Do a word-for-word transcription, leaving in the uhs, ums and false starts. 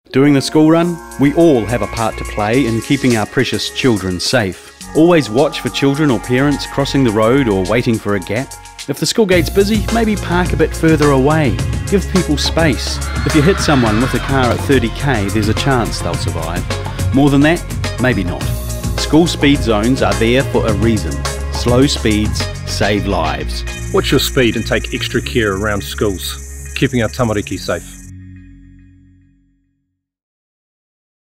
During the school run, we all have a part to play in keeping our precious children safe. Always watch for children or parents crossing the road or waiting for a gap. If the school gate's busy, maybe park a bit further away. Give people space. If you hit someone with a car at thirty k, there's a chance they'll survive. More than that, maybe not. School speed zones are there for a reason. Slow speeds save lives. Watch your speed and take extra care around schools, keeping our tamariki safe.